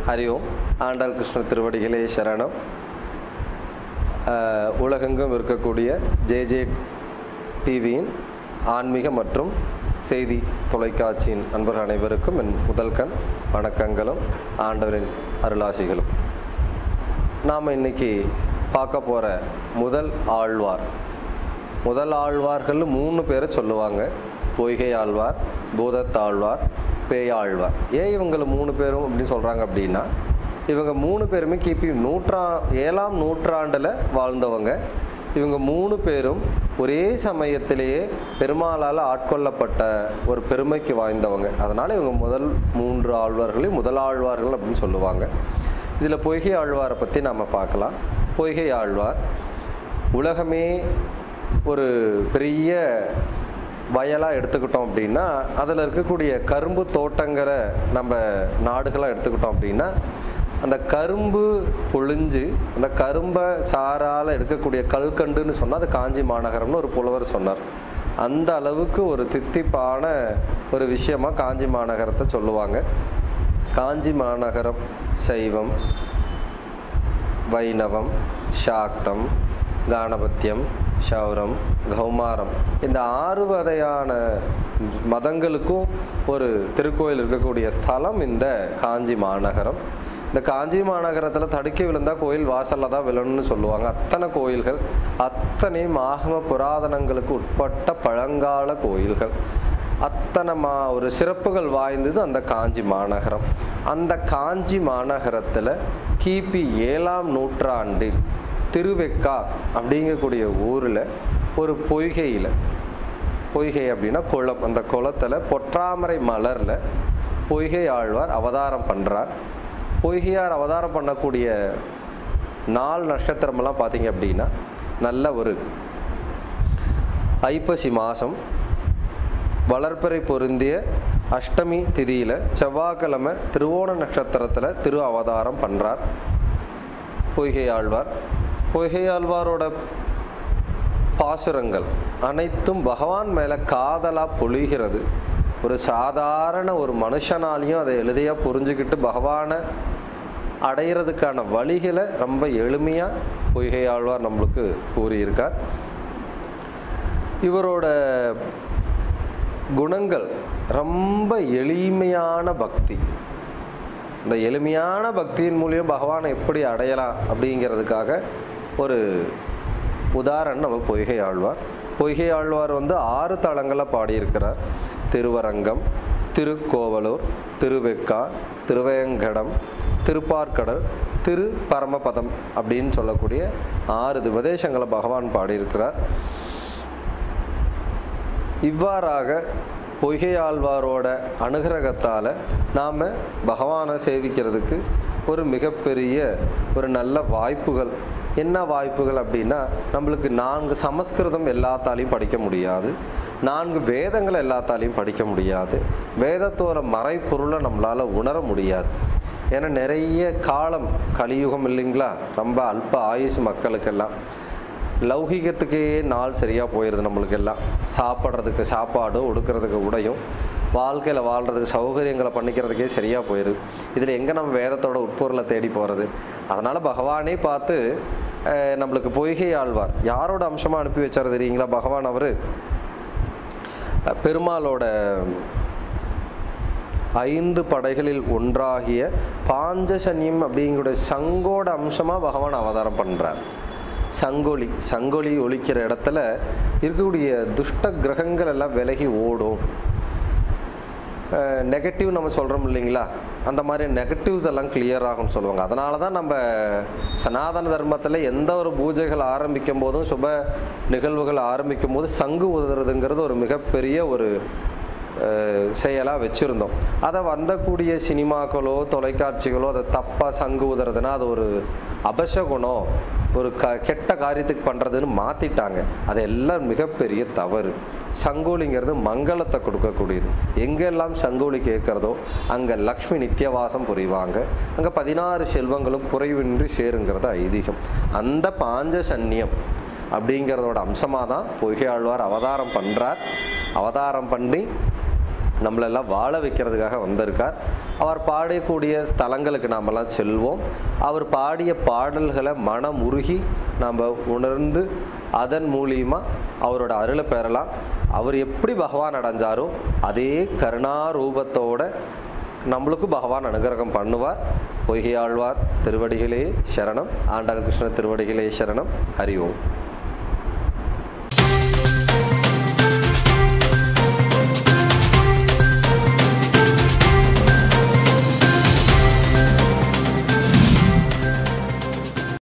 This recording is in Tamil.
ஹரி ஓம். ஆண்டாள் கிருஷ்ண திருவடிகளே சரணம். உலகெங்கும் இருக்கக்கூடிய ஜே டிவியின் ஆன்மீக மற்றும் செய்தி தொலைக்காட்சியின் நண்பர்கள் அனைவருக்கும் என் முதல் கண் வணக்கங்களும் ஆண்டவரின் அருளாசிகளும். நாம் இன்னைக்கு பார்க்க போகிற முதல் ஆழ்வார்கள் 3 பேரை சொல்லுவாங்க. பொய்கை ஆழ்வார், பூதத்தாழ்வார், பேயாழ்வார். ஏன் இவங்களை 3 பேரும் அப்படின்னு சொல்கிறாங்க அப்படின்னா, இவங்க 3 பேருமே கிபி 7ஆம் நூற்றாண்டில் வாழ்ந்தவங்க. இவங்க 3 பேரும் ஒரே சமயத்திலேயே பெருமாளால் ஆட்கொள்ளப்பட்ட ஒரு பெருமைக்கு வாய்ந்தவங்க. அதனால் இவங்க முதல் 3 ஆழ்வார்களையும் முதல் ஆழ்வார்கள் அப்படின்னு சொல்லுவாங்க. இதில் பொய்கை ஆழ்வாரை பற்றி நாம் பார்க்கலாம். பொய்கை ஆழ்வார் உலகமே ஒரு பெரிய வயலாக எடுத்துக்கிட்டோம் அப்படின்னா, அதில் இருக்கக்கூடிய கரும்பு தோட்டங்களை நம்ம நாடுகளாக எடுத்துக்கிட்டோம் அப்படின்னா, அந்த கரும்பு பொழிஞ்சு அந்த கரும்பை சாரால் எடுக்கக்கூடிய கல்கண்டுன்னு சொன்னால் அது காஞ்சி மாநகரம்னு ஒரு புலவர் சொன்னார். அந்த அளவுக்கு ஒரு தித்திப்பான ஒரு விஷயமாக காஞ்சி மாநகரத்தை சொல்லுவாங்க. காஞ்சி மாநகரம் சைவம், வைணவம், சாக்தம், காணபத்தியம், சௌரம், கௌமாரம், இந்த 6 வகையான மதங்களுக்கும் ஒரு திருக்கோயில் இருக்கக்கூடிய ஸ்தலம் இந்த காஞ்சி மாநகரம். இந்த காஞ்சி மாநகரத்தில் தடுக்கி விழுந்தால் கோயில் வாசலில் தான் விழணும்னு சொல்லுவாங்க. அத்தனை கோயில்கள், அத்தனையும் ஆகம புராதனங்களுக்கு உட்பட்ட பழங்கால கோயில்கள், அத்தனை ஒரு சிறப்புகள் வாய்ந்தது அந்த காஞ்சி மாநகரம். அந்த காஞ்சி மாநகரத்தில் கிபி 7ஆம் நூற்றாண்டில் திருவெக்கா அப்படிங்கக்கூடிய ஊரில் ஒரு பொய்கை அப்படின்னா குளம், அந்த குளத்தில் பொற்றாமரை மலரில் பொய்கை ஆழ்வார் அவதாரம் பண்ணுறார். பொய்கையார் அவதாரம் பண்ணக்கூடிய நாள் நட்சத்திரமெல்லாம் பார்த்தீங்க அப்படின்னா, நல்ல ஒரு ஐப்பசி மாதம் வளர்பிறை பொருந்திய அஷ்டமி திதியில் செவ்வாய்க்கிழமை திருவோண நட்சத்திரத்தில் திரு அவதாரம் பண்ணுறார் பொய்கை ஆழ்வார். பொய்கை ஆழ்வாரோட பாசுரங்கள் அனைத்தும் பகவான் மேலே காதலாக பொழிகிறது. ஒரு சாதாரண ஒரு மனுஷனாலையும் அதை எளிதையாக புரிஞ்சுக்கிட்டு பகவானை அடைகிறதுக்கான வழிகளை ரொம்ப எளிமையாக பொய்கை ஆழ்வார் நம்மளுக்கு கூறியிருக்கார். இவரோட குணங்கள் ரொம்ப எளிமையான பக்தி. இந்த எளிமையான பக்தியின் மூலியம் பகவானை எப்படி அடையலாம் அப்படிங்கிறதுக்காக ஒரு உதாரணம் நம்ம பொய்கை ஆழ்வார். பொய்கை ஆழ்வார் 6 தலங்களில் பாடியிருக்கிறார். திருவரங்கம், திருக்கோவலூர், திருவெக்கா, திருவேங்கடம், திருப்பார்கடல், திரு பரமபதம் அப்படின்னு சொல்லக்கூடிய 6 உபதேசங்களை பகவான் பாடியிருக்கிறார். இவ்வாறாக பொய்கை ஆழ்வாரோட அனுகிரகத்தால் நாம் பகவானை சேவிக்கிறதுக்கு ஒரு மிகப்பெரிய ஒரு நல்ல வாய்ப்புகள். என்ன வாய்ப்புகள் அப்படின்னா, நம்மளுக்கு 4 சமஸ்கிருதம் எல்லாத்தாலையும் படிக்க முடியாது, 4 வேதங்களை எல்லாத்தாலையும் படிக்க முடியாது, வேதத்தோட மறைப்பொருளை நம்மளால் உணர முடியாது. ஏன்னா நிறைய காலம் கலியுகம் இல்லைங்களா, ரொம்ப அல்ப ஆயுசு மக்களுக்கெல்லாம். லௌகிகத்துக்கே நாள் சரியாக போயிடுது. நம்மளுக்கெல்லாம் சாப்பிட்றதுக்கு சாப்பாடும், உடுக்கிறதுக்கு உடையும், வாழ்க்கையில் வாழ்கிறதுக்கு சௌகரியங்களை பண்ணிக்கிறதுக்கே சரியாக போயிடுது. இதில் எங்கே நம்ம வேதத்தோட உட்பொருளை தேடி போகிறது? அதனால் பகவானே பார்த்து நம்மளுக்கு பொய்கை ஆழ்வார் யாரோட அம்சமாக அனுப்பி வச்சார் தெரியுங்களா? பகவான் அவர் பெருமாளோட 5 படைகளில் ஒன்றாகிய பாஞ்சசன்யம் அப்படிங்கிற சங்கோட அம்சமாக பகவான் அவதாரம் பண்ணுறார். சங்கொலி ஒலிக்கிற இடத்துல இருக்கக்கூடிய துஷ்ட கிரகங்கள் எல்லாம் விலகி ஓடும். நெகட்டிவ் நம்ம சொல்கிறோம் இல்லைங்களா, அந்த மாதிரி நெகட்டிவ்ஸ் எல்லாம் கிளியர் ஆகும்னு சொல்லுவாங்க. அதனால தான் நம்ம சனாதன தர்மத்தில் எந்த ஒரு பூஜைகள் ஆரம்பிக்கும் போதும், சுப நிகழ்வுகள் ஆரம்பிக்கும் போது சங்கு உதறதுங்கிறது ஒரு மிகப்பெரிய ஒரு செயலாக வச்சுருந்தோம். அதை வந்தக்கூடிய சினிமாக்களோ தொலைக்காட்சிகளோ அதை தப்பாக சங்கு உதறதுன்னா அது ஒரு அபசகுணம், ஒரு கெட்ட காரியத்துக்கு பண்ணுறதுன்னு மாற்றிட்டாங்க. அதெல்லாம் மிகப்பெரிய தவறு. சங்கோலிங்கிறது மங்களத்தை கொடுக்கக்கூடியது. எங்கெல்லாம் சங்கோலி கேட்குறதோ அங்கே லக்ஷ்மி நித்தியவாசம் புரிவாங்க, அங்கே 16 செல்வங்களும் குறைவின்றி சேருங்கிறது ஐதீகம். அந்த பாஞ்சசன்யம் அப்படிங்கிறதோட அம்சமாக தான் பொய்கை ஆழ்வார் அவதாரம் பண்ணுறார். அவதாரம் பண்ணி நம்மளெல்லாம் வாழ வைக்கிறதுக்காக வந்திருக்கார். அவர் பாடக்கூடிய ஸ்தலங்களுக்கு நாமெல்லாம் செல்வோம். அவர் பாடிய பாடல்களை மனம் உருகி நாம் உணர்ந்து அதன் மூலியமாக அவரோட அருளை பெறலாம். அவர் எப்படி பகவான் அடைஞ்சாரோ அதே கருணாரூபத்தோட நம்மளுக்கும் பகவான் அனுகிரகம் பண்ணுவார். பொய்கை ஆழ்வார் திருவடிகளே சரணம். ஆண்டாள் கிருஷ்ண திருவடிகளே சரணம். ஹரி ஓம்.